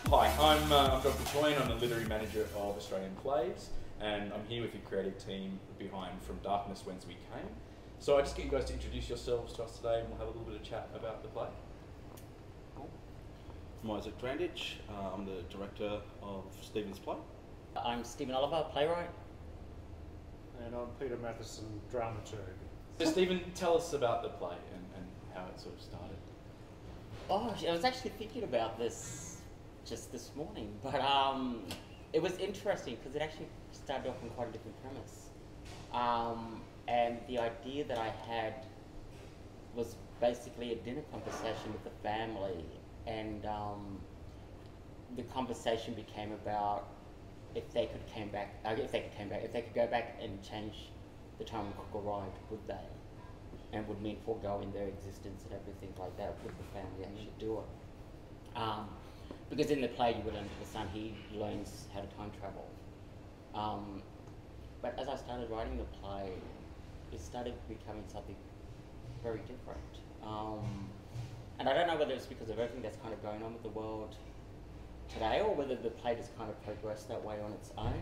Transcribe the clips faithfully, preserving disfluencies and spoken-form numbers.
Hi, I'm, uh, I'm Doctor Toyne. I'm the literary manager of Australian Plays, and I'm here with the creative team behind From Darkness Whence We Came. So I just get you guys to introduce yourselves to us today, and we'll have a little bit of chat about the play. I'm Isaac Drandich. Uh, I'm the director of Stephen's play. I'm Stephen Oliver, playwright. And I'm Peter Matheson, dramaturg. So Stephen, tell us about the play and, and how it sort of started. Oh, I was actually thinking about this just this morning, but um, it was interesting because it actually started off on quite a different premise. Um, and the idea that I had was basically a dinner conversation with the family, and um, the conversation became about if they could came back, uh, if they could came back, if they could go back and change the time the clock arrived, would they? And would mean foregoing their existence and everything like that, would the family actually do it? Um, because in the play you would learn the son, he learns how to time travel. Um, but as I started writing the play, it started becoming something very different. Um, and I don't know whether it's because of everything that's kind of going on with the world today, or whether the play just kind of progressed that way on its own.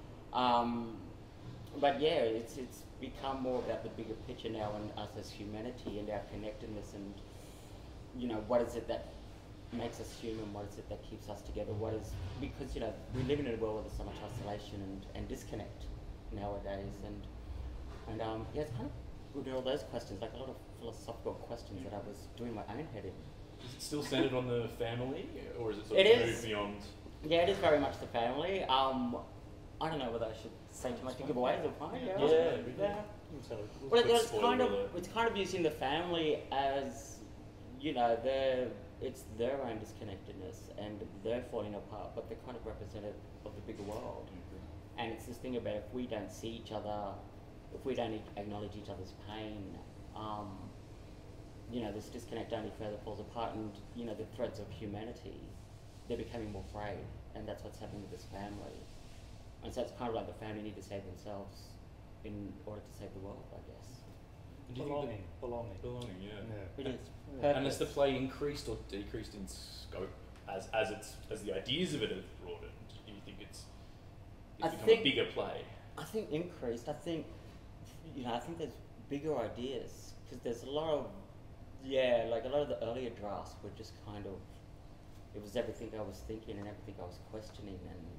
Um, but yeah, it's it's become more about the bigger picture now, and us as humanity and our connectedness, and you know, what is it that makes us human? What is it that keeps us together? What is, because you know, we live in a world where there's so much isolation and, and disconnect nowadays, and and um, yeah, it's kind of good at all those questions, like a lot of philosophical questions that I was doing my own head in. Is it still centered on the family, or is it sort It of is. moved beyond? Yeah, it is very much the family. Um, I don't know whether I should say too much to give away. Is it fine? Yeah, Yeah. yeah. yeah. So, Well, it, Quick it's spoiler kind of alert. it's kind of using the family as, you know, their it's their own disconnectedness and they're falling apart, but they're kind of representative of the bigger world. And it's this thing about if we don't see each other, if we don't acknowledge each other's pain, um, you know, this disconnect only further falls apart, and you know, the threads of humanity, they're becoming more frayed, and that's what's happening with this family. And so it's kind of like the family need to save themselves in order to save the world, I guess. Do you think belonging, belonging. that- belonging, yeah. Yeah. It is. And has the play increased or decreased in scope as as it's as the ideas of it have broadened? Do you think it's it's I become think- a bigger play? I think increased. I think, you know, I think there's bigger ideas because there's a lot of, yeah, like a lot of the earlier drafts were just kind of, it was everything I was thinking and everything I was questioning,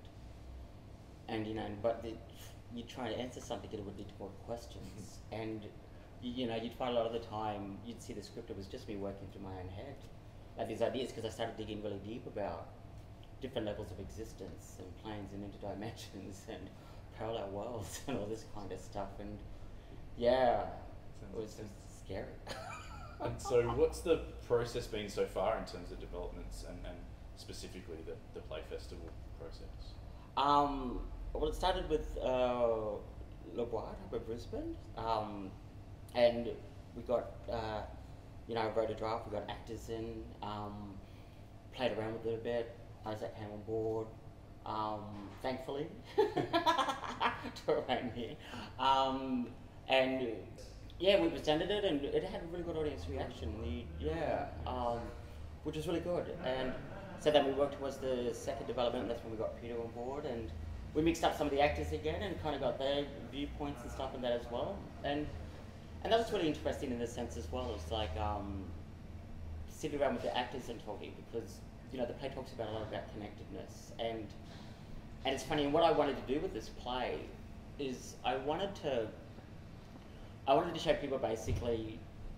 and and you know, but the, you try to answer something, it would lead to more questions, and you, you know, you'd find a lot of the time you'd see the script, it was just me working through my own head, like these ideas, because I started digging really deep about different levels of existence and planes and interdimensions and parallel worlds and all this kind of stuff, and yeah, it was, it was scary. And so what's the process been so far in terms of developments and, and specifically the, the Play Festival process? Um, well, it started with uh, Le Bois up in Brisbane, um, and we got, uh, you know, I wrote a draft, we got actors in, um, played around with it a bit, Isaac came on board, um, thankfully, to around here, um, and yeah, we presented it, and it had a really good audience reaction, the, yeah, um, which was really good, and so then we worked towards the second development, and that's when we got Peter on board, and we mixed up some of the actors again and kind of got their viewpoints and stuff in that as well. And and that was really interesting in the sense as well. It's like um, sitting around with the actors and talking, because you know the play talks about a lot about connectedness, and and it's funny. And what I wanted to do with this play is I wanted to I wanted to show people basically,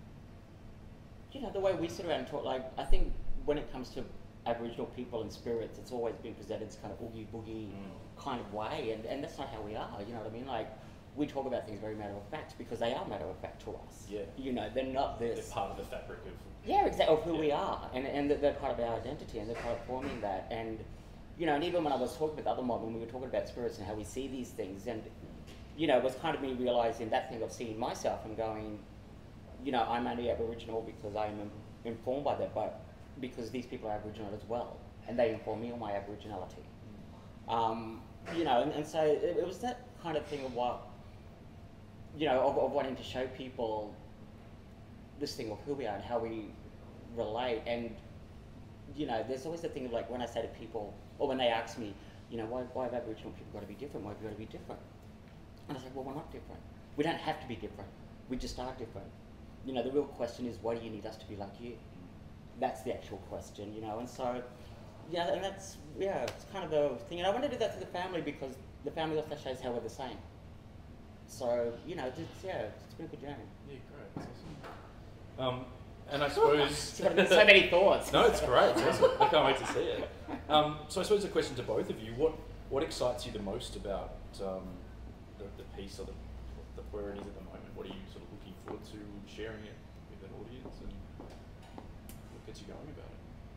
you know, the way we sit around and talk. Like I think when it comes to Aboriginal people and spirits, it's always been presented as kind of oogie boogie mm. kind of way, and, and that's not how we are, you know what I mean? Like, we talk about things very matter of fact because they are matter of fact to us. Yeah. You know, they're not this. They're part of the fabric of... Yeah, exactly, of who yeah. we are, and, and they're part of our identity, and they're part of forming that, and, you know, and even when I was talking with other mob, when we were talking about spirits and how we see these things, and, you know, it was kind of me realising that thing of seeing myself and going, you know, I'm only Aboriginal because I'm informed by that, but because these people are Aboriginal as well, and they inform me on my Aboriginality. Um, you know, and, and so it, it was that kind of thing of what, you know, of, of wanting to show people this thing of who we are and how we relate, and you know, there's always the thing of like when I say to people, or when they ask me, you know, why, why have Aboriginal people got to be different? Why have you got to be different? And I was like, well, we're not different. We don't have to be different. We just are different. You know, the real question is, why do you need us to be like you? That's the actual question, you know. And so, yeah, and that's, yeah, it's kind of the thing. And I want to do that to the family because the family also shows how we're the same. So, you know, it's, yeah, it's been a good journey. Yeah, great. That's awesome. Um, and I suppose... So many thoughts. No, it's great. It's awesome. I can't wait to see it. Um, so I suppose a question to both of you, what what excites you the most about um, the, the piece or the, the where it is at the moment? What are you sort of looking forward to sharing it with an audience, and what gets you going about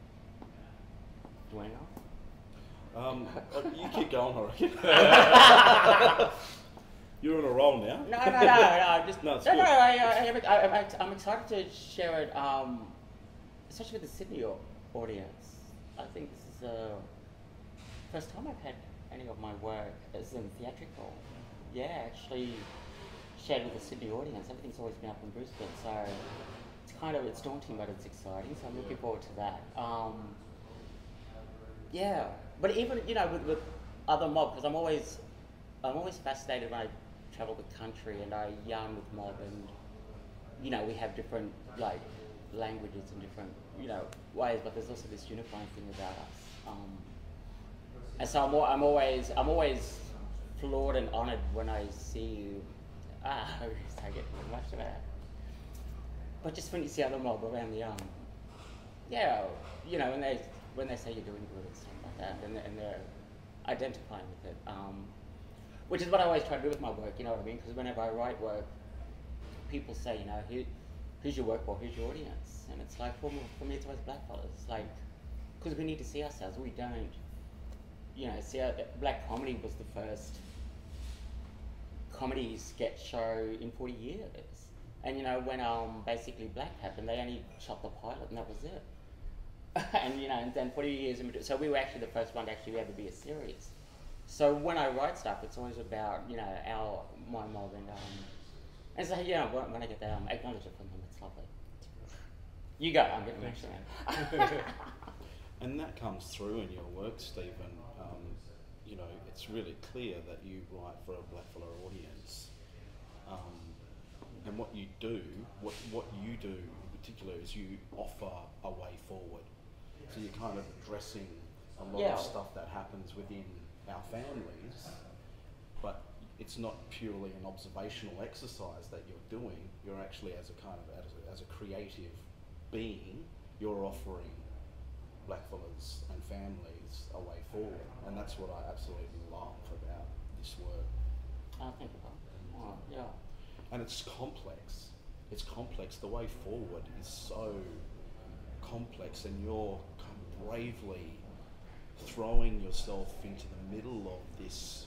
it? Do you want to know? Um, uh, you keep going, I reckon. You're on a roll now. No, no, no, no. Just No, it's no, good. no. I, I, I, I, I'm excited to share it, um, especially with the Sydney au- audience. I think this is the first time I've had any of my work as in theatrical. Yeah, actually shared with the Sydney audience. Everything's always been up in Brisbane, so it's kind of it's daunting, but it's exciting. So I'm looking forward to that. Um, yeah, but even you know with, with other mob, because I'm always I'm always fascinated when I travel the country and I yarn with mob, and you know we have different like languages and different you know ways, but there's also this unifying thing about us. Um, and so I'm, al- I'm always I'm always floored and honoured when I see you. Ah, I get much of that. But just when you see other mob around the um, yeah, you know when they when they say you're doing good and stuff like that, and, and they're identifying with it. Um, Which is what I always try to do with my work, you know what I mean? Because whenever I write work, people say, you know, Who, who's your work for, who's your audience? And it's like, for me, for me it's always blackfellas. Like, because we need to see ourselves, we don't. You know, see, uh, black comedy was the first comedy sketch show in forty years. And, you know, when um basically Black happened, they only shot the pilot and that was it. And, you know, and then forty years in between, so we were actually the first one to actually ever be a series. So when I write stuff, it's always about, you know, our, my mob and, um, and so, yeah, when, when I get that, um, acknowledge it from them, it's lovely. You go, I'm getting emotional. And that comes through in your work, Stephen. Um, you know, it's really clear that you write for a blackfella audience. Um, and what you do, what, what you do in particular is you offer a way forward. So you're kind of addressing a lot Yeah. of stuff that happens within our families, but it's not purely an observational exercise that you're doing. You're actually, as a kind of as a, as a creative being, you're offering blackfellas and families a way forward, and that's what I absolutely love about this work. I'll think about it. Oh, yeah. And it's complex. It's complex. The way forward is so complex, and you're kind of bravely throwing yourself into the middle of this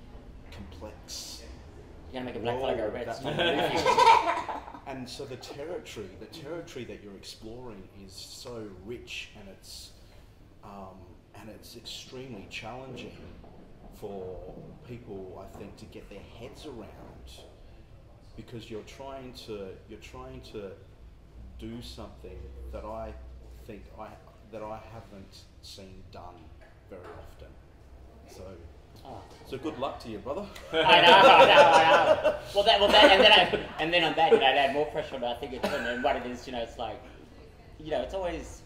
complex You're going to make a black fella go world red. that Stop you're it. living in. And so the territory, the territory that you're exploring is so rich, and it's um, and it's extremely challenging for people, I think, to get their heads around, because you're trying to you're trying to do something that I think I that I haven't seen done very often. So, Oh. so good luck to you, brother. I know, I know, I know. Well, that, well, that, and then, I, and then on that, you know, add more pressure on it. I think it's, and what it is, you know, it's like, you know, it's always,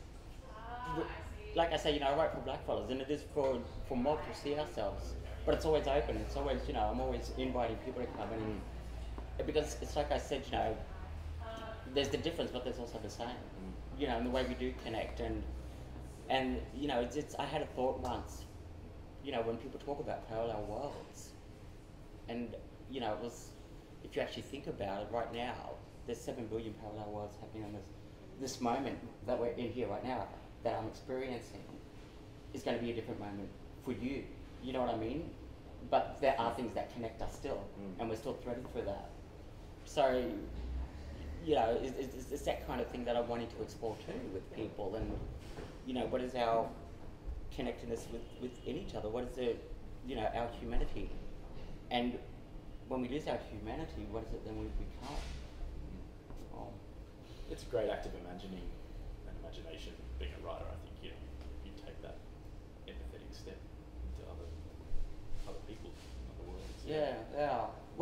like I say, you know, I write for blackfellas, and it is for for mob to see ourselves, but it's always open. It's always, you know, I'm always inviting people to come in, and because it's like I said, you know, there's the difference, but there's also the same, you know, in the way we do connect, and and you know, it's, it's I had a thought once. You know, when people talk about parallel worlds, and, you know, it was, if you actually think about it right now, there's seven billion parallel worlds happening on this, this moment that we're in here right now, that I'm experiencing, is going to be a different moment for you. You know what I mean? But there are things that connect us still, Mm. and we're still threading through that. So, you know, it's, it's, it's that kind of thing that I'm wanting to explore too with people, and, you know, what is our connectedness with, within each other? What is the, you know, our humanity? And when we lose our humanity, what is it then we become? Um, It's a great act of imagining and imagination, being a writer, I think, you know.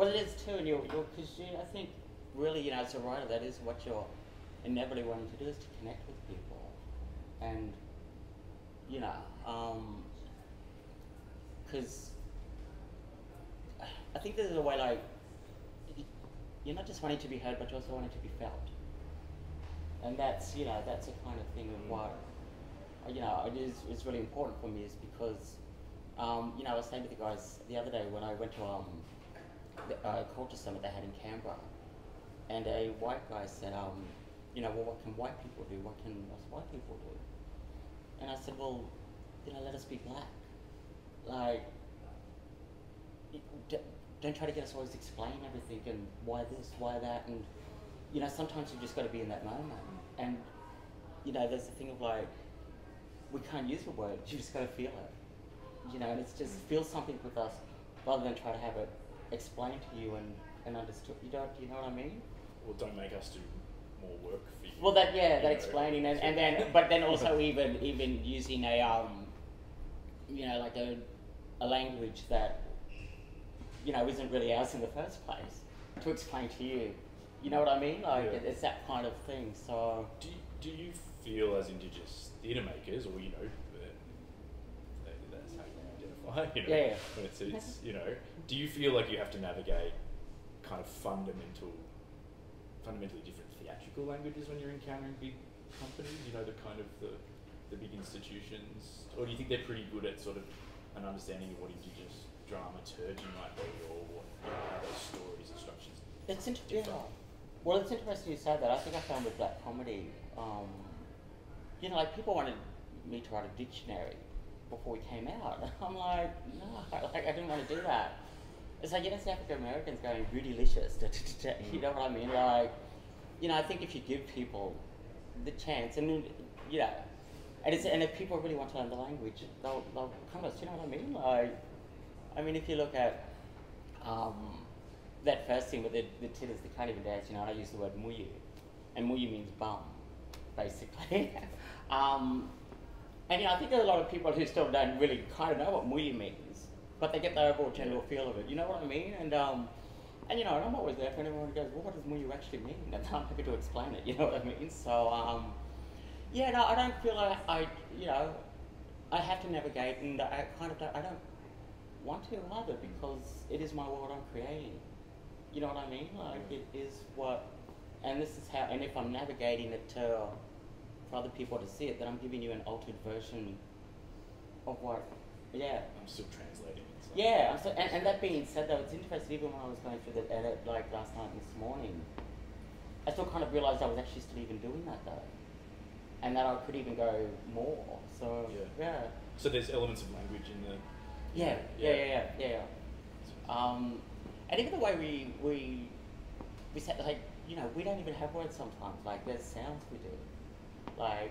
Well, it is too, and you're, you're, because you, I think, really, you know, as a writer, that is what you're inevitably wanting to do, is to connect with people. And, you know, um, because I think there's a way, like, you're not just wanting to be heard, but you're also wanting to be felt. And that's, you know, that's a kind of thing of what, you know, it is, it's really important for me, is because, um, you know, I was saying to the guys the other day when I went to um, the uh, culture summit they had in Canberra, and a white guy said, um, you know, well, what can white people do? What can us white people do? And I said, well, you know, let us be black. Like, d don't try to get us always explain everything and why this, why that, and, you know, sometimes you've just got to be in that moment. And, you know, there's the thing of like, we can't use the words, you just got to feel it. You know, and it's just feel something with us rather than try to have it explained to you and, and understood. You don't, you know what I mean? Well, don't make us do more work for you. Well, that, yeah, you that know. explaining, and, and then, but then also even, even using a, um, you know, like a, a language that, you know, isn't really ours in the first place, to explain to you. You know what I mean? Like, Yeah. it, it's that kind of thing, so. Do you, do you feel as Indigenous theatre makers, or, you know, uh, that's how you identify, you know, Yeah, yeah. when it's, it's, you know, do you feel like you have to navigate kind of fundamental, fundamentally different theatrical languages when you're encountering big companies, you know, the kind of the, the big institutions, or do you think they're pretty good at sort of an understanding of what Indigenous dramaturgy might be, or what, you know, how those stories and structures It's inter- differ? yeah. Well, it's interesting you say that. I think I found with black comedy, um, you know, like people wanted me to write a dictionary before we came out. I'm like, no, like I didn't want to do that. It's like, you know, South African Americans going bootylicious, you know what I mean? Like, you know, I think if you give people the chance, and you know, and it's, and if people really want to learn the language, they'll they'll come to us. You know what I mean? Like, I mean, if you look at um, that first thing with the, the titters that can't even dance, you know, and I use the word muyu, and muyu means bum, basically. um, and, you know, I think there's a lot of people who still don't really kind of know what muyu means, but they get the overall general feel of it, you know what I mean? And, um, and you know, and I'm always there for anyone who goes, well, what does muyu actually mean? And I'm happy to explain it, you know what I mean? So, um, yeah, no, I don't feel like I, you know, I have to navigate, and I kind of don't, I don't want to either, because it is my world I'm creating. You know what I mean? Like, it is what, and this is how, and if I'm navigating it to, for other people to see it, then I'm giving you an altered version of what, yeah. I'm still translating it. So. Yeah, I'm so, and, and that being said though, it's interesting, even when I was going through the edit, like last night and this morning, I still kind of realised I was actually still even doing that though. And that I could even go more, so, Yeah. yeah. So there's elements of language in the... Yeah, yeah, yeah, yeah, yeah. yeah. Um, and even the way we, we, we say, like, you know, we don't even have words sometimes, like there's sounds we do. Like,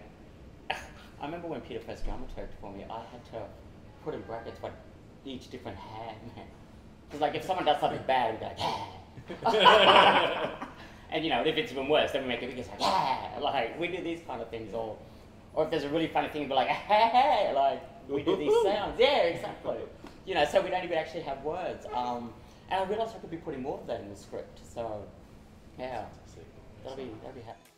I remember when Peter first dramaturged for me, I had to put in brackets what each different ha meant. Because like if someone does something bad, we'd be like, ha. And you know, if it's even worse, then we make it bigger, it's like, ha. Like, we do these kind of things, or, or if there's a really funny thing, we'd be like, ha, ha, like, we do these sounds. Yeah, exactly. You know, so we don't even actually have words. Um, and I realised I could be putting more of that in the script, so, yeah, that'll be, that'll be happy.